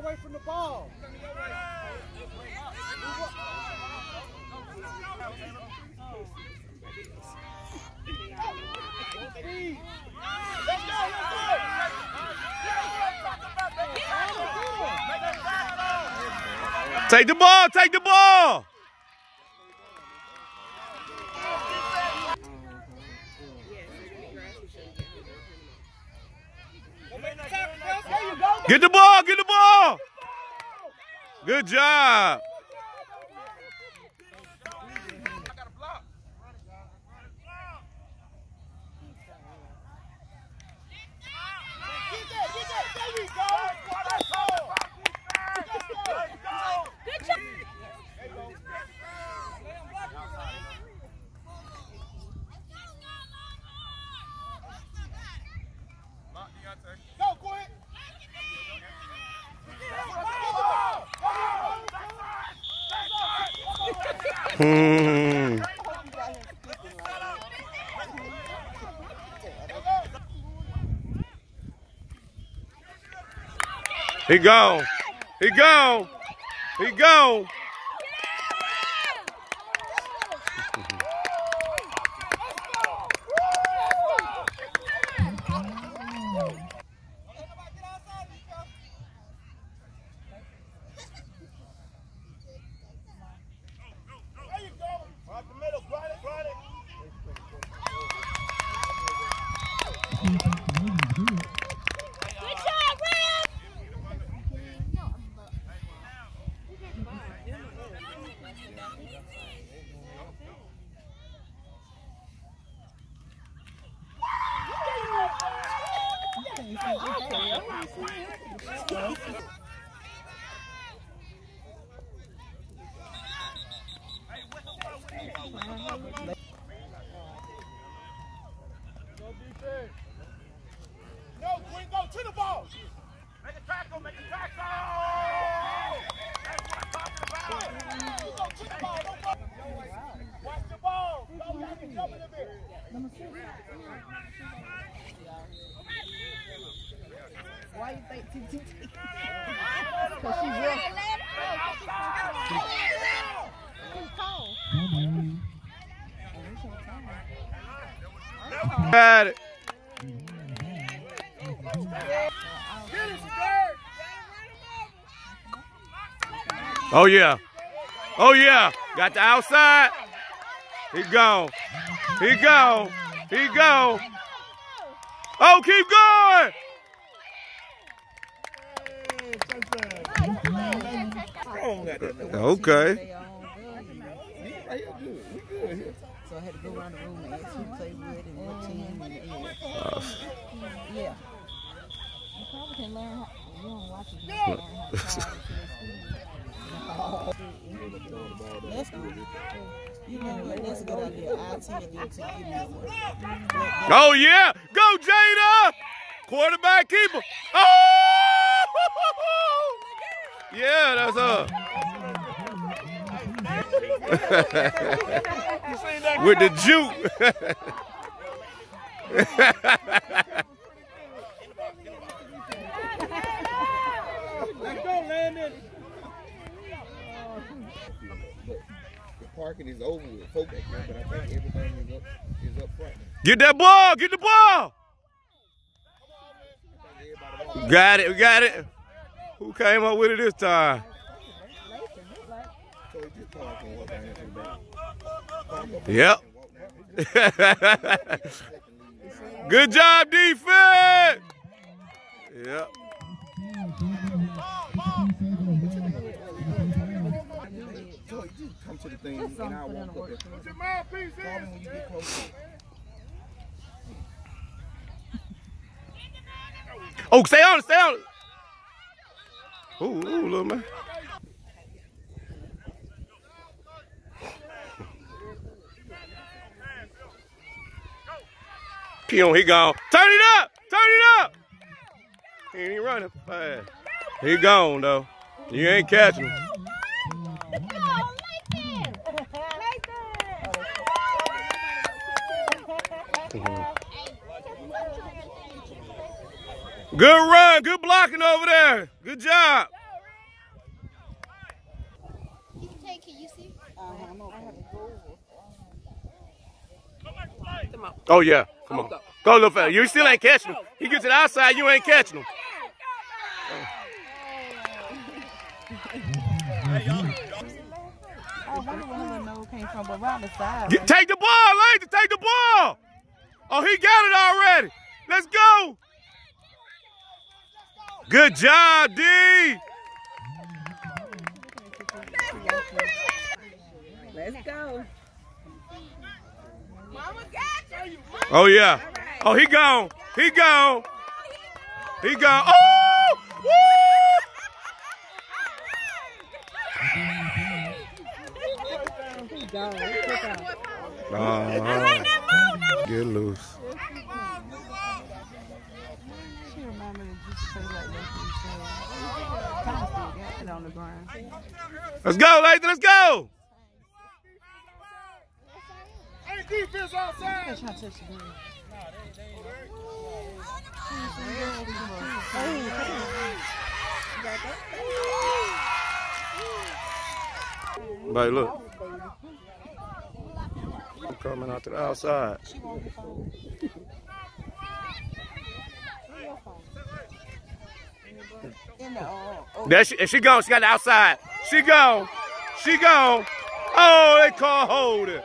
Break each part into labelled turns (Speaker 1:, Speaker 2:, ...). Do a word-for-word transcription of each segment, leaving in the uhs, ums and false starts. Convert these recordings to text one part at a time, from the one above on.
Speaker 1: away from the ball.
Speaker 2: Take the ball, take the ball. Get the ball, get the ball. Good job. Hmm. He gone. He gone. He gone.
Speaker 1: No, Queen, go to the ball. Make a tackle, make a tackle. That's what I'm talking about. You go to the ball, don't go. Watch the ball. Go back and jump in a bit.
Speaker 3: Why you think T T T? Because she's real.
Speaker 2: Got it. Oh yeah. Oh yeah. Got the outside. He gone. He gone. He gone. Oh, keep going. Okay.
Speaker 3: So I had to go around the room and ask who played with and what team and yeah. Yeah. You probably can learn how you don't watch it, you can learn how to That's good. You know, that's a good idea. I'll tell you to give me one.
Speaker 2: Oh yeah! Go Jada! Quarterback keeper. Oh! Yeah, that's her. With the juke.
Speaker 1: Let's go, Landon.
Speaker 4: The parking is over with folk back there, but I think everything is up, is up front.
Speaker 2: Get that ball! Get the ball! Got it, we got it. Who came up with it this time? Yep. Good job, defense. Yep.
Speaker 4: Come to the thing and I walk up there.
Speaker 1: Put your mouthpiece in.
Speaker 4: Call me when you get close.
Speaker 2: Oh, stay on it, stay on it. Ooh, ooh, little man. Pew, he gone. Turn it up! Turn it up! He ain't even running fast. He gone, though. You ain't catching him. Good run, good blocking over there. Good job. Oh, yeah. Come on. Go a little fast. You still ain't catching him. He gets to the outside, you ain't catching him.
Speaker 3: I wonder where her nose came from, but around the side.
Speaker 2: Get, take the ball, Lathan. Take the ball. Oh, he got it already. Let's go. Good job, D.
Speaker 3: Let's go.
Speaker 1: Mama got you.
Speaker 2: Oh, yeah. Oh, he gone. He gone. He gone. Oh! Woo!
Speaker 3: He gone. He took out.
Speaker 2: Uh, get loose.
Speaker 3: She reminded me of just say like that. Thomas still got it on the ground.
Speaker 2: Let's go, Lathan. Let's go.
Speaker 1: Ain't defense outside.
Speaker 3: They're trying to touch the ball.
Speaker 2: Buddy, look. I'm coming out to the outside. There she, she gone. She got the outside. She gone. She gone. Oh, they call holding.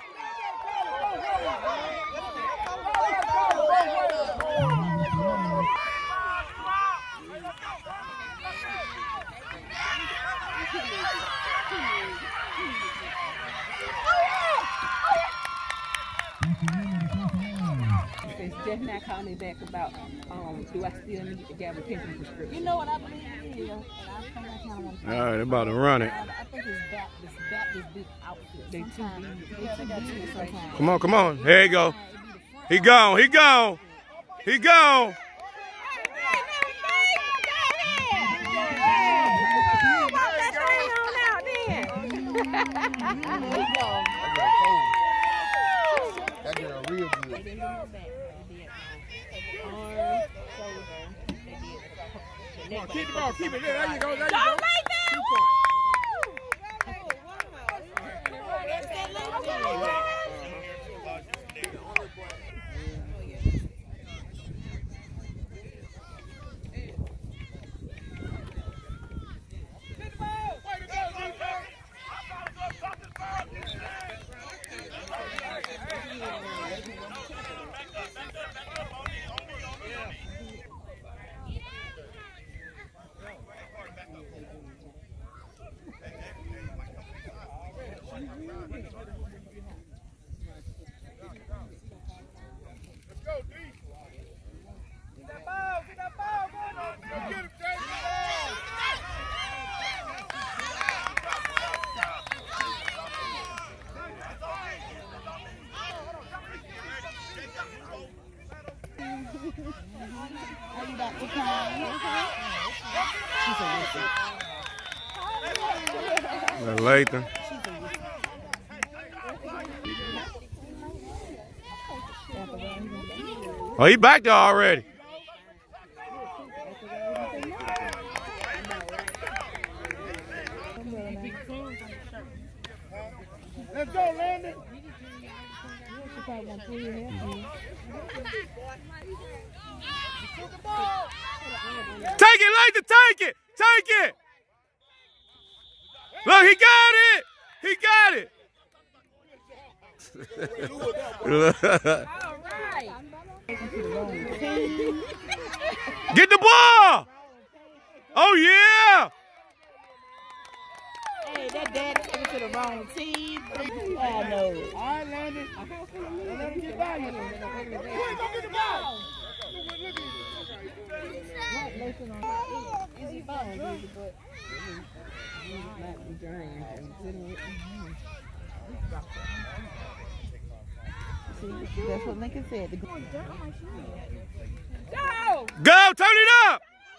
Speaker 3: It's just not calling me back about, um, do I still need to get a pension prescription? You know what I believe it is, and I think I kind of want to.
Speaker 2: All right, they're about to run it.
Speaker 3: I think it's Baptist, Baptist big outfit. They too big. They too big sometimes.
Speaker 2: Come on, come on. There you go. He gone. He gone. He gone.
Speaker 4: That girl real good.
Speaker 1: Come on, keep the ball, keep it there. There you go, there you go. Two
Speaker 2: Lathan. Oh, he back there already.
Speaker 1: Let's go, Landon.
Speaker 2: Take it, Lathan, take it, take it. Look, he got it. He got it. Get the ball. Oh, yeah.
Speaker 3: Hey, that dad took it to the wrong team. I know.
Speaker 1: All right, Landon. Don't let him get by you. Quick, go get the ball.
Speaker 3: Is he falling? But he's not drained. See, that's what Lincoln said.
Speaker 1: Go!
Speaker 2: Go, turn it up.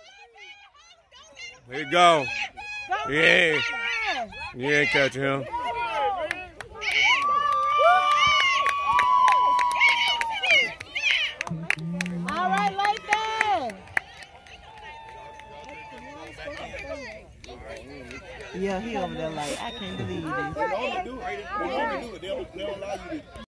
Speaker 2: There you go. Yeah. You ain't catching him.
Speaker 3: All right, Lathan. Yeah, he over there like, I can't believe this.
Speaker 4: They normally do it. They normally do it. They don't, they don't allow you to